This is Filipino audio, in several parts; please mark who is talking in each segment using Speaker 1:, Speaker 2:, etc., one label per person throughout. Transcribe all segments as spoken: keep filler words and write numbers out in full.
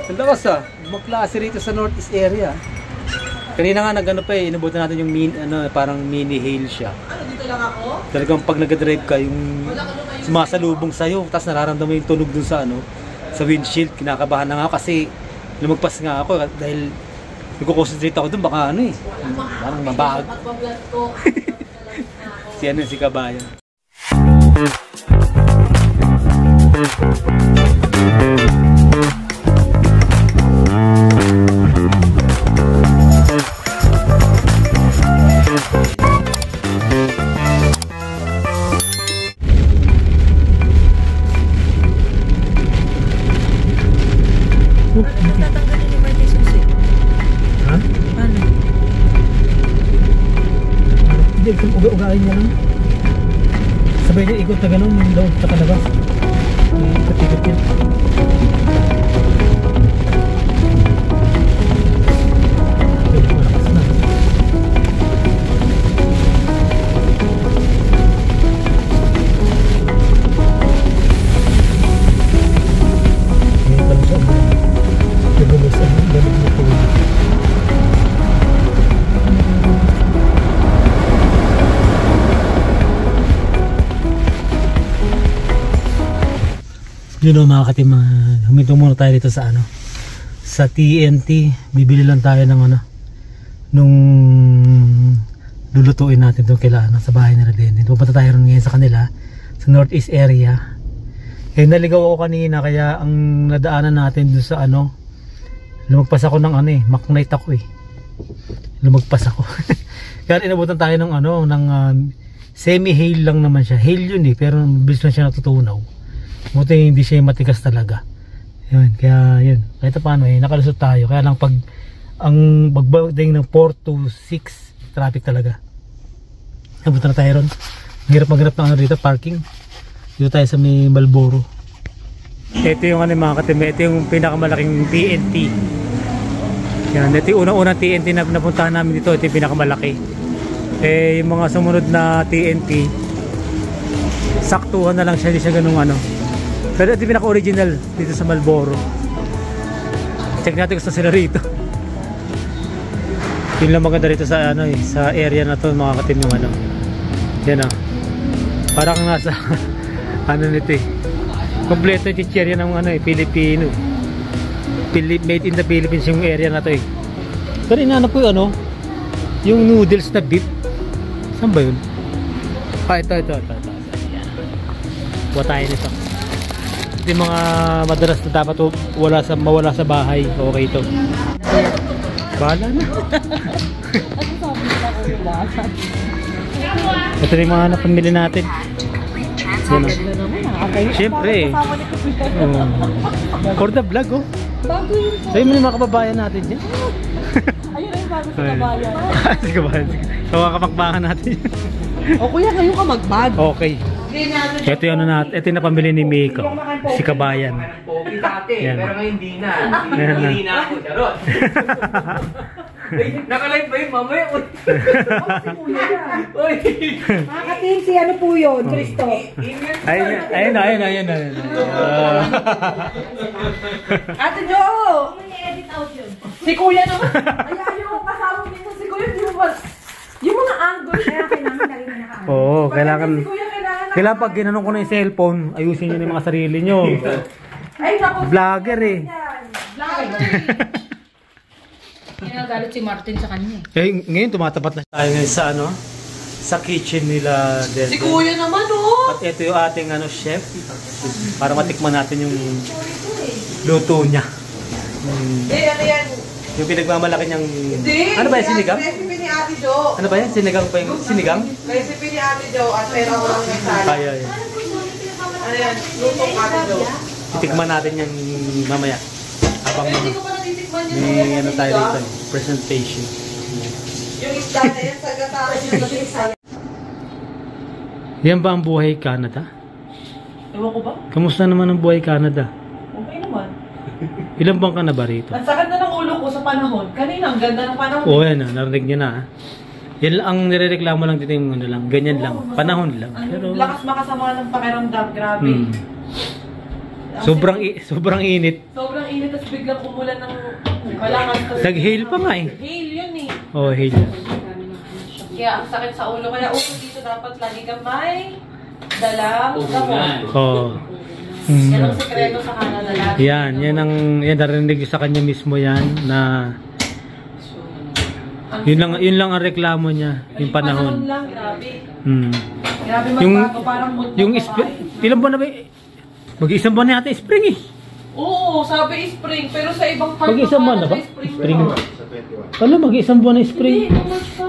Speaker 1: Ang lakas ah. Ibang klase rito sa Northeast area. Kanina nga nagano pa eh, inabutan natin yung mini, ano, parang mini hail siya.
Speaker 2: Ano, dito lang ako?
Speaker 1: Talagang pag nag-drive ka, yung sumasalubong sa'yo, tapos nararamdaman yung tunog dun sa ano, sa windshield. Kinakabahan na nga kasi lumagpas nga ako dahil nagko-concentrate ako dun, baka ano eh, parang mabag. Si ano, si Kabayan.
Speaker 2: Tatanggalin ni Marty susi.
Speaker 1: Ha?
Speaker 2: Ano?
Speaker 1: Hindi, uga-ugain niya lang. Sabay niya ikot na gano'n yung loob sa kalabas. Ikot-ikot niya. Malakas na. Ngayon pala siya. Nagulis ang gamit na tubig. Yun o mga katima, huminto muna tayo dito sa ano, sa T N T. Bibili lang tayo ng ano, nung lulutuin natin doon kailangan sa bahay nila din. Pupunta tayo rin ngayon sa kanila sa Northeast area. Eh naligaw ako kanina kaya ang nadaanan natin doon sa ano, lumagpas ako ng ano eh, Mac-night ako eh. Lumagpas ako. Kaya inabutan tayo ng ano, ng um, semi-hail lang naman siya. Hail yun eh, pero bilis lang siya natutunaw. Buti hindi siya matigas talaga. Yun, kaya yun. Kahit paano eh, nakalusot tayo. Kaya lang pag ang pagbagdating ng four to six, traffic talaga. Nabutan na tayo ron. Mahirap maghirap ng ano dito, parking. Dito tayo sa may Malboro. Ito yung ano mga katime, ito yung pinakamalaking T N T. Yan, ito yung unang-unang T N T na napuntahan namin dito. Ito yung pinakamalaki. Eh, yung mga sumunod na T N T, saktuhan na lang siya, hindi siya ganung ano. Pero ito yung pinaka-original dito sa Malboro. Check natin kung sila rito. Yun lang maganda rito sa ano eh, sa area na to mga katim yung ano. Yan ah. Parang nasa ano nito eh. Kompleto yung chicherya ng ano eh, Pilipino. Pili made in the Philippines yung area na to eh. Pero inaanap ko yung ano, yung noodles na beef. Saan ba yun? Ah, ito, ito, ito, ito. Yan. Kuha tayo nito. Ito yung mga madalas na dapat wala sa, mawala sa bahay. Okay ito. Bahala na. Ito yung mga napamili natin. Yan o. Siyempre eh. Oh. For the vlog oh. Sa'yo mo yung mga kababayan natin dyan.
Speaker 2: Ayun na yung bago sa kabayan.
Speaker 1: Sa kabayan. Sa mga kapakbakan natin.
Speaker 2: O kuya, ngayon ka mag-bag.
Speaker 1: Okay. Ito yung ano natin. Ito yung napamili ni Miko. Si Kabayan.
Speaker 3: Yan. Pero ngayon hindi na. Hindi na ako. Charot. Nakalive ba yun mamaya?
Speaker 2: Mga katim, si ano po yun? Cristo.
Speaker 1: Ayun, ayun, ayun, ayun, ayun.
Speaker 2: Ate Jo! I-edit out yun. Si kuya naman. Ayaw yung kasama dito si kuya. Di mo ba? Yung mga angle. Kaya kailangan lagi na naka-angle.
Speaker 1: Oo, kailangan.
Speaker 2: Si kuya kailangan.
Speaker 1: Kailangan pag ginanong ko na yung cellphone, ayusin nyo na yung mga sarili nyo.
Speaker 2: Ay, naku.
Speaker 1: Vlogger eh.
Speaker 2: Vlogger. Nagalit si Martin sa kanya eh.
Speaker 1: Eh, ngayon tumatapat na tayo ngayon sa ano, sa kitchen nila.
Speaker 2: Si kuya naman oh!
Speaker 1: At ito yung ating ano, chef. Para matikman natin yung luto niya. Hmm.
Speaker 2: Eh, ano yan?
Speaker 1: Yung pinagmamalaki niyang...
Speaker 2: Hindi!
Speaker 1: Ano ba yan, sinigang?
Speaker 2: Recipe ni Ate Jo.
Speaker 1: Ano ba yan? Sinigang pa yung sinigang?
Speaker 2: Recipe ni Ate Jo at pera ko lang yung sali.
Speaker 1: Ay, ay.
Speaker 2: Ano yan? Lutong Ate Jo.
Speaker 1: Titikman natin yung mamaya. Habang
Speaker 2: Hindi ko pa natitikman yung
Speaker 1: may ano tayo dito, presentation.
Speaker 2: yung isda na yan, sa gataran yung kasi saya.
Speaker 1: Yan ba ang buhay Canada?
Speaker 2: Ewan ko ba?
Speaker 1: Kamusta naman ang buhay Canada?
Speaker 2: Okay naman.
Speaker 1: Ilang buwan ka na ba rito?
Speaker 2: Ang sakit na ng ulo ko sa panahon. Kanina, ang ganda ng panahon.
Speaker 1: Oo, yan. Narinig nyo na. Yan lang, ang nirereklamo lang dito yung ano lang. Ganyan lang. Panahon lang.
Speaker 2: Ang
Speaker 1: Pero,
Speaker 2: lakas makasama ng pakiramdam. Grabe.
Speaker 1: hmm. Sobrang, i sobrang init.
Speaker 2: Sobrang init at Tapos biglang umulan ng malakas.
Speaker 1: Nag-hail pa nga eh.
Speaker 2: Hail yun eh.
Speaker 1: Oh, hail.
Speaker 2: Kaya ang sakit sa ulo. Kaya uso dito dapat lagi ka may dalang gamot.
Speaker 1: Oh.
Speaker 2: Yan ang
Speaker 1: Mm.
Speaker 2: sekreto sa Canada lagi.
Speaker 1: Yan, yan ang yan narinig ko sa kanya mismo yan na yun lang yun lang ang reklamo niya yung panahon.
Speaker 2: lang, grabe.
Speaker 1: Mm.
Speaker 2: Grabe
Speaker 1: Yung
Speaker 2: magbago, parang mood
Speaker 1: yung
Speaker 2: ng
Speaker 1: spring,
Speaker 2: babae.
Speaker 1: ilang buwan na ba? eh? Mag-isang buwan na yata spring eh.
Speaker 2: Oo, sabi spring, pero sa ibang part
Speaker 1: Mag-isang buwan na ba?
Speaker 2: Spring.
Speaker 1: Spring. Alam, mag-isang buwan na spring.
Speaker 2: Hindi, March pa.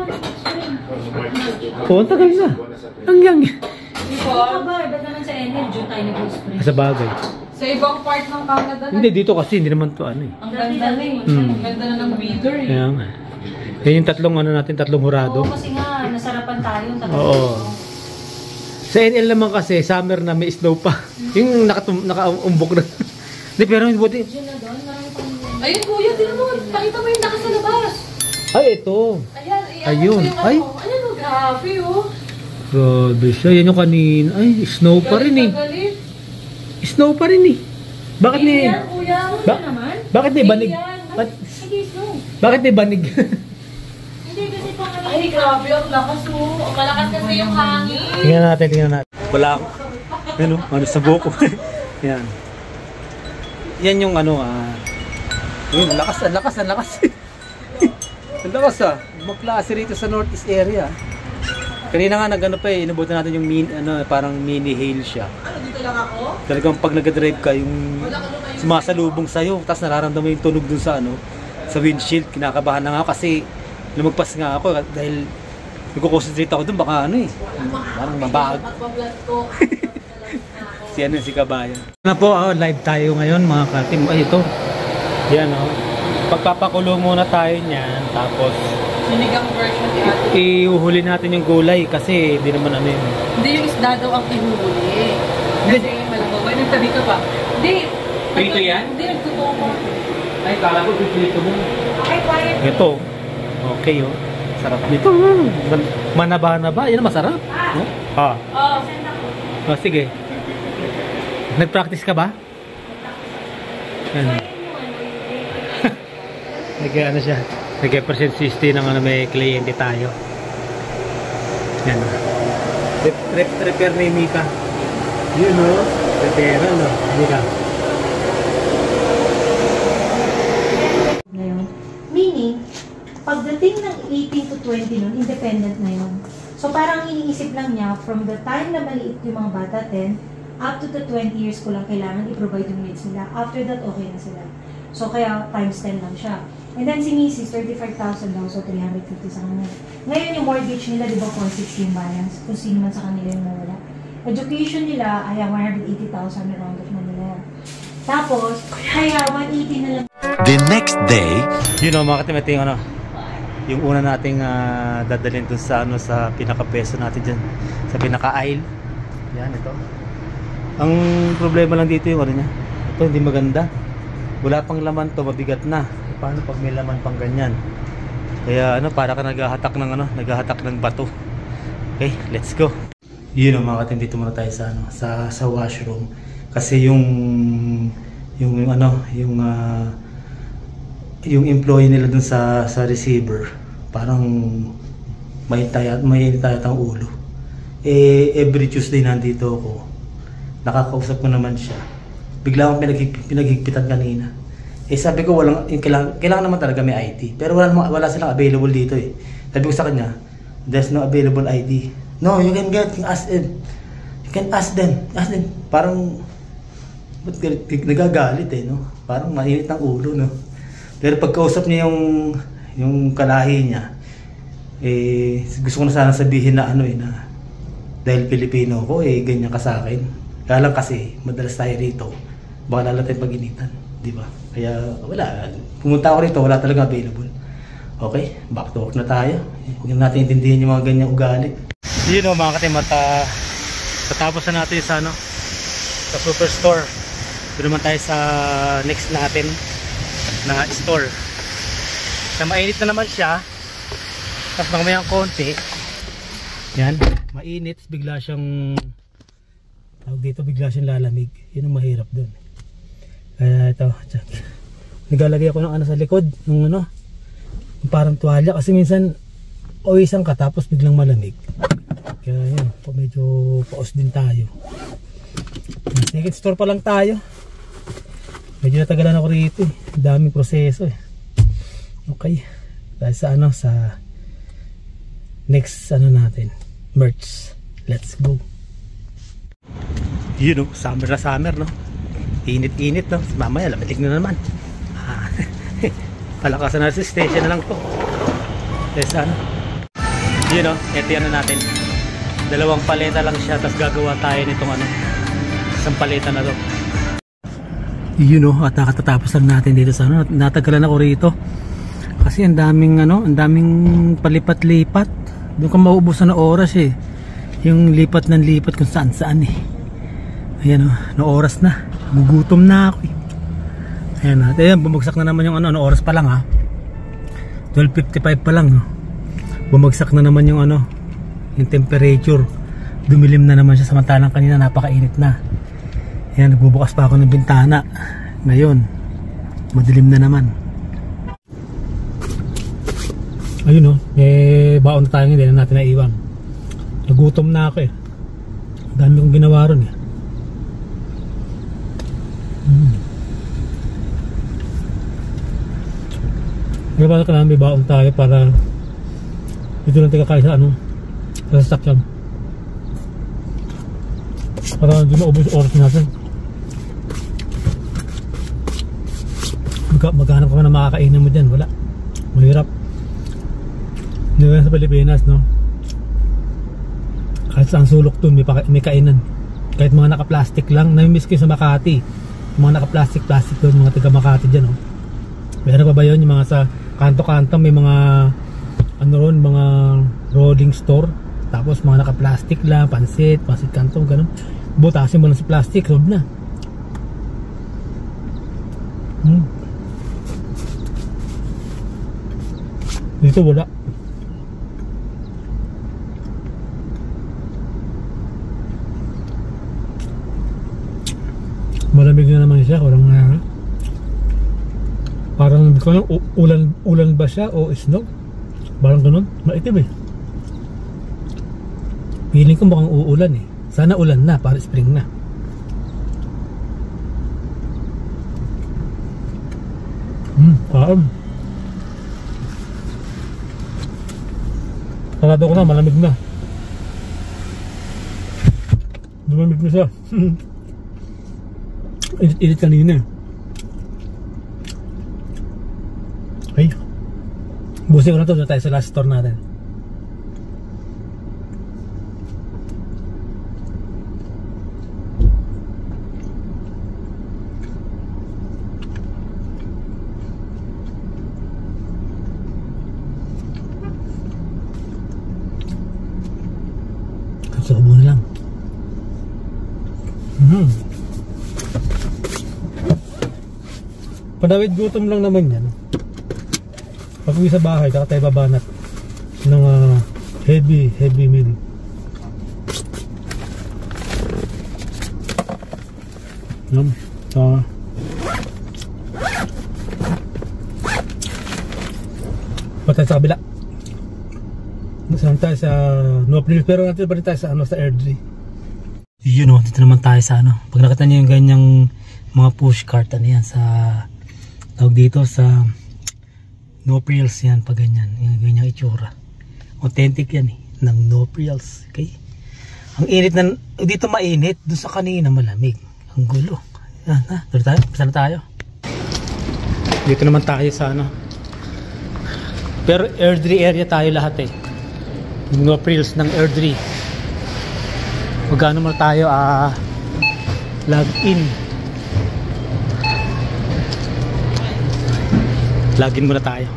Speaker 2: Spring.
Speaker 1: Oh, ang tagal na. Hanggang
Speaker 2: Di ba?
Speaker 4: Ba't naman sa Enel, June tayo nag-spring?
Speaker 1: sa bagay.
Speaker 2: Sa ibang part ng Canada na.
Speaker 1: Hindi dito kasi hindi naman to ano eh.
Speaker 2: Ang ganda na eh.
Speaker 1: Hmm.
Speaker 2: Ang ganda na ng weather eh.
Speaker 1: Kaya nga. Yan yung tatlong ano natin, tatlong hurado.
Speaker 4: Oo, kasi nga, nasarapan tayo.
Speaker 1: Oo. Sa N L naman kasi, summer na may snow pa. Yung nakatum naka-umbok na. Hindi, pero yung buti.
Speaker 4: June na doon, marami pang...
Speaker 2: Ayun kuya, din mo. Pakita mo yung lakas sa labas.
Speaker 1: Ay, ito.
Speaker 2: Ayan, iyan
Speaker 1: Ayun.
Speaker 2: mo yung
Speaker 1: Ay.
Speaker 2: ano. Ayan o, grabe oh.
Speaker 1: Grabe siya. Yan yung kanina. Ay, snow pa rin eh.
Speaker 2: Galit na galit.
Speaker 1: Snow pa rin eh. Bakit ni...
Speaker 2: Ayan kuya.
Speaker 1: Ba
Speaker 4: Ano naman?
Speaker 1: bakit ni banig?
Speaker 2: Ayan.
Speaker 1: Ba't,
Speaker 4: Hindi, snow.
Speaker 1: bakit ni banig?
Speaker 4: Hindi, kasi pang ano.
Speaker 2: Ay, grabe ang lakas oh. Ang malakas kasi yung hangin.
Speaker 1: Tingnan natin, tingnan natin. Wala ako. Ano, ano sa buko. Yan. Yan yung ano ah. Yun, lakas, ang lakas, ang lakas. Ang lakas ah. Magklase rito sa northeast area. Kanina nga nagano pa eh, inabutan natin yung min, ano, parang mini hail siya.
Speaker 2: Ano, dito lang ako?
Speaker 1: Talagang pag nag-drive ka, yung sumasalubong sa'yo, tapos nararamdaman yung tunog dun sa ano, sa windshield. Kinakabahan na nga ako kasi lumagpas nga ako dahil nagko-concentrate ako dun, baka ano eh, parang mabag.
Speaker 2: Magbablog ko.
Speaker 1: Si ano, si Kabayan. Na po, oh, live tayo ngayon mga katim. Ay, ito. Yan oh. Pagpapakulo muna tayo niyan, tapos
Speaker 2: Sinigang version ni ate.
Speaker 1: iuhuli natin yung gulay kasi hindi naman ano yun.
Speaker 2: Hindi yung isda daw ang ihuhuli. Kasi malamang. May nagtabi ka pa. Hindi.
Speaker 3: Prito yan?
Speaker 2: Hindi, nagtotoo ko.
Speaker 3: Ay, kala ko pipilito mo.
Speaker 2: Okay, quiet.
Speaker 1: Ito. Okay oh. Sarap nito. Manaba-naba. Yan ang masarap. Oh. Ah.
Speaker 2: Oh.
Speaker 1: Oh, sige. Nag-practice ka ba? Yan. Nag ano siya? Nag-present sixty ng ano, may kliyente tayo. Yan. Rep, rep, repair ni Mika. Yun o. Repair no? Mika.
Speaker 4: Ngayon. Meaning, pagdating ng eighteen to twenty nun, independent na yun. So parang iniisip lang niya, from the time na maliit yung mga bata, ten, up to the twenty years ko lang kailangan i-provide yung needs nila. After that, okay na sila. So kaya times ten lang siya. And then si Missus thirty-five thousand daw, so three hundred fifty sa kanya. Ngayon yung mortgage nila, di ba, four sixty yung balance, kung sino man sa kanila yung nawala. Education nila, ay one hundred eighty thousand na round of na nila. Tapos, kaya one eighty na lang.
Speaker 5: The next day,
Speaker 1: You know, mga katimete yung ano, yung una nating uh, dadalhin dun sa ano, sa pinaka-peso natin dyan, sa pinaka-aisle. Yan, ito. Ang problema lang dito yung ano niya, ito hindi maganda. Wala pang laman to, mabigat na. Paano pag may laman pang ganyan? Kaya ano, para ka naghahatak ng ano, naghahatak ng bato. Okay, let's go. Yun know, mga katim, dito muna tayo sa ano, sa sa washroom. Kasi yung yung, yung ano, yung uh, yung employee nila dun sa sa receiver, parang may tayat may tayat ang ulo. Eh every Tuesday nandito ako. Nakakausap ko naman siya. Bigla akong pinag pinaghigpitan kanina. Eh sabi ko walang kailangan, kailangan naman talaga may I D. Pero wala wala silang available dito eh. Sabi ko sa kanya, there's no available I D. No, you can get, you can ask them. You can ask them. Ask them. Parang ba't nagagalit eh, no? Parang mainit ang ulo, no? Pero pagkausap niya yung yung kalahi niya, eh gusto ko na sana sabihin na ano eh, na dahil Pilipino ko eh ganyan ka sa akin. Kaya lang kasi madalas tayo rito, baka lalo tayong pag-initan, di ba? Kaya wala, pumunta ako rito, wala talaga available. Okay, back to work na tayo. Huwag na natin intindihin yung mga ganyang ugali. Yun o mga katimata, tatapos na natin sa ano, sa superstore. Doon naman tayo sa next natin na store. Na mainit na naman siya. Tapos mamayang konti. Yan, mainit, bigla siyang tawag dito, bigla siyang lalamig. Yun ang mahirap doon. Kaya ito, check. naglalagay ako ng ano sa likod, ng ano, yung parang tuwalya kasi minsan oisan ka tapos biglang malamig. Kaya yun, medyo paos din tayo. Second store pa lang tayo. Medyo natagalan ako rito eh. Daming proseso eh. Okay. Dahil sa ano, sa next ano natin, merch. Let's go. Yun know, summer na summer no. Init-init no. Mamaya lamitig na naman. Ah, palakasan na si station na lang to. Dahil sa ano. Yun know, ito yan na natin. Dalawang paleta lang siya, tapos gagawa tayo nitong ano, isang paleta na to. You know, at nakatatapos lang natin dito sa ano, natagalan ako rito. Kasi ang daming ano, ang daming palipat-lipat. Doon ka mauubusan na oras eh. Yung lipat ng lipat kung saan saan eh. Ayan o, oh, na oras na. Gugutom na ako eh. Ayan na, ayan, bumagsak na naman yung ano, ano oras pa lang ha. twelve fifty-five pa lang no. Bumagsak na naman yung ano, yung temperature. Dumilim na naman siya, samantalang kanina napakainit na. Ayan, nagbubukas pa ako ng bintana. Ngayon madilim na naman. Ayun o, eh baon na tayo, hindi na natin naiwan. Nagutom na ako eh. Dami kong ginawa ron eh. hmm. Kaya ba na may baon tayo para dito lang tayo kakain sa ano, sa sasakyan, para hindi maubos oras natin. Mag maghanap ka na makakainan mo dyan, wala, mahirap. Hindi sa Pilipinas no, kahit saan sulok dun may, may kainan, kahit mga naka-plastic lang. Namimiss ko sa Makati, mga naka-plastic plastic dun, mga taga Makati dyan no. Meron pa ba yun, yung mga sa kanto-kanto may mga ano ron, mga rolling store, tapos mga naka-plastic lang, pansit, pansit kanto, ganun. Butasin mo lang sa plastic, solve na. hmm. Dito wala. Malamig na naman siya, walang uh, parang hindi ko alam, ulan, ulan ba siya o snow, parang ganun, maitim eh. Feeling ko mukhang uulan eh. Sana ulan na, para spring na. Hmm, kaam. Sarado ko na, malamig na. Lumamig na siya. Init-init kanina. Ay, busin ko na ito, doon tayo sa last store natin. Kapsa ko muna lang. Hmm. Padawid gutom lang naman yan. Pag uwi sa bahay, kaka tayo babanat ng uh, heavy, heavy meal. Yan. So, patay sa kabila. Saan tayo sa no April, pero natin pa rin tayo sa, ano, sa Airdrie. Yun o, dito naman tayo sa ano. Pag nakita niyo yung ganyang mga push cart, ano yan, sa tawag dito sa no frills yan, pag ganyan, yung ganyang itsura. Authentic yan eh, ng no frills. Okay? Ang init na, dito mainit, doon sa kanina malamig. Ang gulo. Yan ha, doon tayo, pisa na tayo. Dito naman tayo sa ano. Pero Airdrie area tayo lahat eh. Yung no frills ng Airdrie. Magkano mo tayo, ah, log in. Login muna tayo.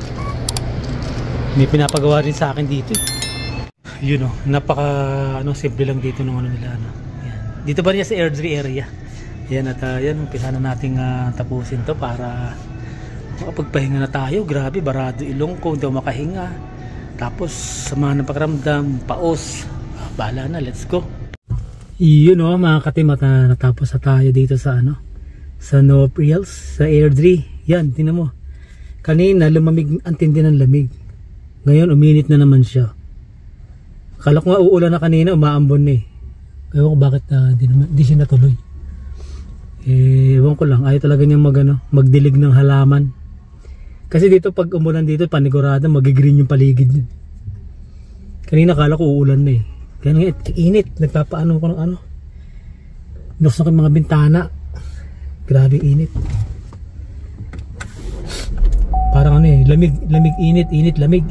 Speaker 1: May pinapagawa rin sa akin dito. Yun o, napaka ano, simple lang dito ng ano nila. Ano. Yan. Dito ba niya sa Airdrie area? Yan, at uh, yan, umpisa na nating uh, tapusin to para makapagpahinga na tayo. Grabe, barado ilong ko, hindi ako makahinga. Tapos, sama ng pakiramdam, paos. Ah, bahala na, let's go. Yun o, mga katim, at uh, natapos na tayo dito sa ano, sa no frills, sa Airdrie. Yan, tingnan mo. Kanina lumamig, ang tindi ng lamig. Ngayon uminit na naman siya. Akala ko nga uulan na kanina, umaambon na eh. Ewan ko bakit uh, di, naman, di siya natuloy. Eh, ewan ko lang, ayaw talaga niyang mag, ano, magdilig ng halaman. Kasi dito pag umulan dito, panigurado, magigreen yung paligid. Kanina akala ko uulan na eh. Kaya nga, init, nagpapaano ko ng ano. Nuksan ko yung mga bintana. Grabe init. Parang ano eh, lamig, lamig, init, init, lamig.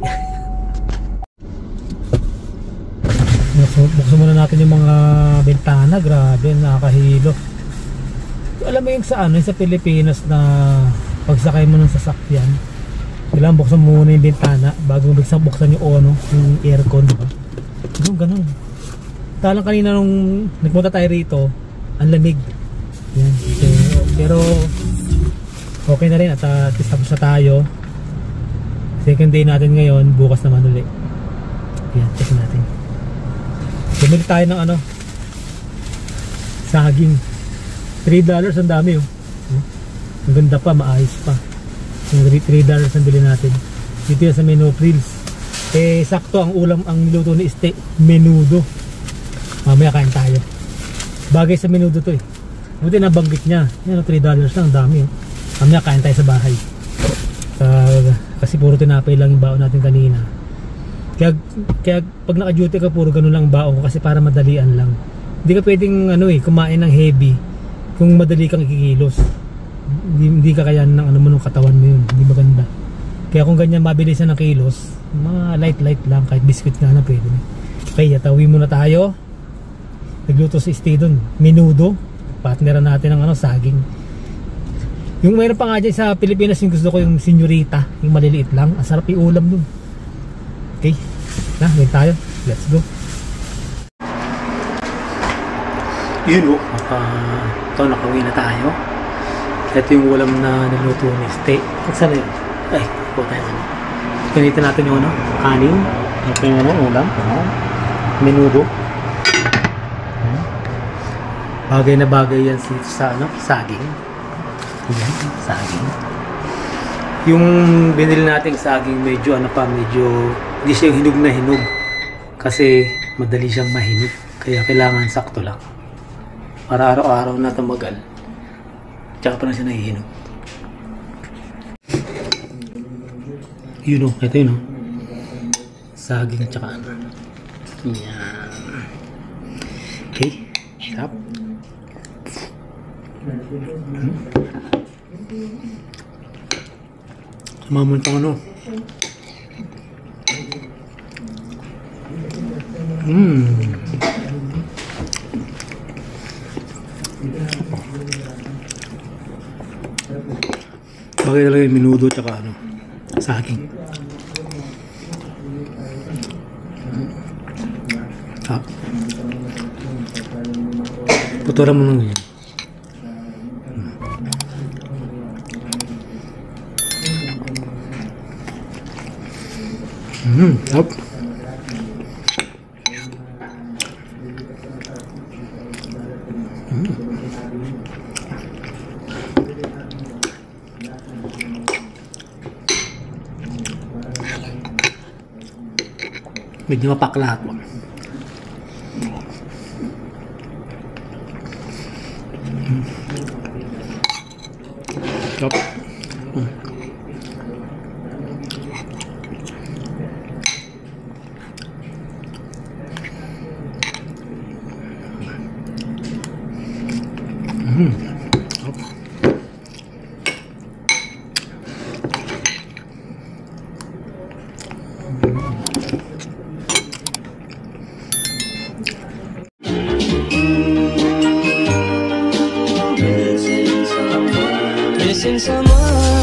Speaker 1: Buksan muna natin yung mga bintana. Grabe, nakakahilo. Alam mo yung sa ano, yung sa Pilipinas na pagsakay mo ng sasakyan, kailangan buksan muna yung bintana bago mo buksan, buksan yung ono, yung aircon, diba? Ganun, ganun. Talang kanina nung nagpunta tayo rito, ang lamig. Yan. So, pero okay na rin at uh, at least tapos na tayo. Second day natin ngayon, bukas naman ulit. Yan, check natin. Bumili tayo ng ano, saging. three dollars, ang dami oh. Ang ganda pa, maayos pa. Yung three dollars ang bili natin. Dito yan sa Menu Frills. Eh, sakto ang ulam, ang niluto ni Este, menudo. Mamaya kain tayo. Bagay sa menudo to eh. Buti nabanggit niya. Yan, three dollars lang, ang dami oh. Mamaya kain tayo sa bahay. Uh, kasi puro tinapay lang yung baon natin kanina. Kaya, kaya pag naka-duty ka, puro ganun lang baon ko kasi para madalian lang. Hindi ka pwedeng ano eh, kumain ng heavy kung madali kang ikikilos. Hindi, hindi ka kaya ng ano mo ng katawan mo yun. Hindi maganda. Kaya kung ganyan mabilisan ng kilos, mga light light lang, kahit biscuit nga na pwede. Okay, yatawi muna tayo. Nagluto si Steve doon, menudo. Partneran natin ng ano, saging. Yung mayroon pa nga dyan sa Pilipinas, yung gusto ko yung senyorita, yung maliliit lang. Ang sarap yung ulam dun. Okay, na, wait tayo. Let's go. Yun o, maka, ito, nakauwi na tayo. Ito yung ulam na niluto ni Ste. Saan na yun? Ay, po tayo na. Ganito natin yung ano, kanin. Ito yung ano, ulam. Oh. Menudo. Bagay na bagay yan sa ano, saging. Yan, saging. Yung binili nating saging medyo ano pa, medyo hindi siya yung hinog na hinog. Kasi madali siyang mahinog. Kaya kailangan sakto lang. Para araw-araw na tumagal. Tsaka pa na siya nahihinog. Yun o, ito yun o. Saging tsaka ano. Yan. Okay, stop. Hmm. Mamon pang ano. Hmm. Bagay talaga yung menudo tsaka ano, saging. Ah. Puturan mo lang yan. Hmm, up. Hmm. Medyo mapaklat mo. Hmm. Up. Hmm. Mm. Oh.
Speaker 5: Missing someone